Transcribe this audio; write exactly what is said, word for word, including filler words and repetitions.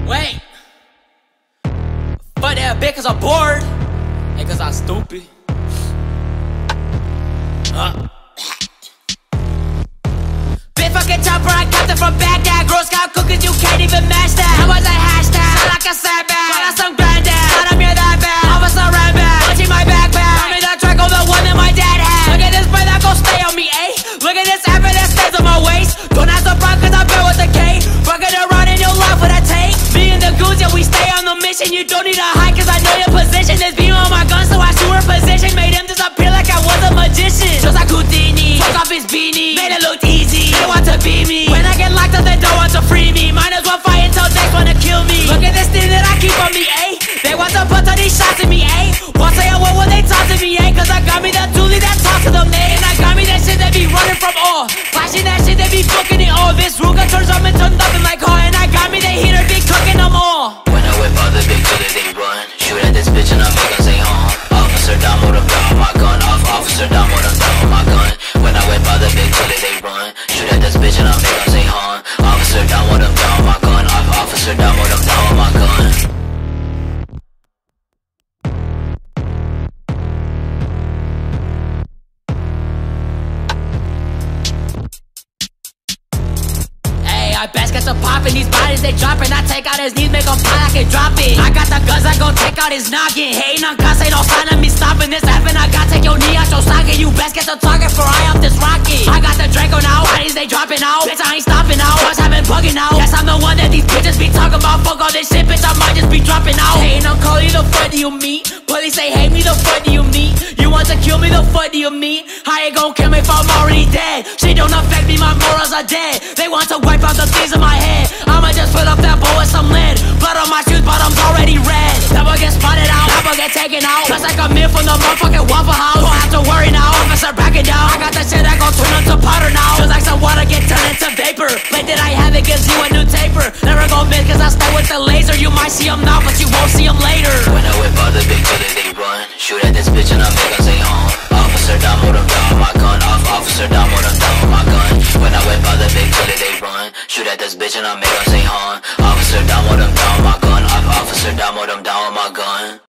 Wait. Fuck that bitch cause I'm bored. Hey, cause I'm stupid. Uh. Big fucking chopper, I got it from Baghdad. Girl Scout cookies, you can't even match that. How was that hashtag? Sound like a sad bag. Got some granddad. I don't hear that bad. Officer ran back. Watching my backpack. Tell me that track on the one that my dad had. Look at this breath, that gon' stay on me, eh? Look at this habit that stays on my waist. Don't have to brag cause I bear with the K. Fucking around in your life with a take. Me and the goons, yeah, we stay on the mission. You don't need a hide cause I know your position. There's beam on my gun, so I shoot her position. Made him disappear like I was a magician. Just like Houdini. Took off his beanie. Made it look easy. They want to be me. When I get locked up, they don't want to free me. Might as well fight until they wanna kill me. Look at this thing that I keep on me, eh? They want to put all these shots at me, eh? Won't say a word when they talk to me, eh? Cause I got me that dually that talk to them, eh? And I got me that shit they be running from all. Flashing that shit they be booking it all. This Ruger turns up into nothing like her. And I got me, they heater be cooking them all. When I whip out the big bullet, they run. Shoot at this bitch and I make them say home. Officer down with them down with my gun. Off officer down with them down with my gun. When I whip out the big bullet, they run. Shoot at this bitch and I make them say home. Officer down with them down with my gun. Off officer down with them down with my gun. I best get some poppin', these bodies they droppin'. I take out his knees, make him pop, I can drop it. I got the guns, I gon' take out his noggin. Hatin' on cuss, ain't no sign of me stopping. This happen, I got take your knee out your socket. You best get the target for I off this rocket. I got the Draco now, bodies they dropping out. Bitch, I ain't stopping out, cause I've been bugging out. Yes, I'm the one that these bitches be talking about. Fuck all this shit, bitch, I might just be dropping out. Hatin' on call you, the fuck do you meet? Police say hate me, the fuck do you meet? You want to kill me, the fuck do you meet? How you gon' kill me if I'm already dead? Shit don't affect me, my morals are dead. They want to wipe out the things in my head. I'ma just fill up that bowl with some lead. Blood on my shoes, bottom's already red. Never get spotted out, never get taken out. Just like a meal from the motherfucking Waffle House. Don't have to worry now, officer back it down. I got that shit that gon' turn into powder now. Just like some water get turned into vapor. Play that I have, it gives you a new taper. Never gon' miss cause I stay with the laser. You might see them now, but you won't see them later. When I whip out the big bullet, they run. Shoot at this bitch and I make them say home. Officer down with them down with my gun. Off officer down with them down with my gun. When I whip out the big bullet, they run. Shoot at this bitch and I make them say home. Officer down with them down with my gun. Off officer down with them down with my gun.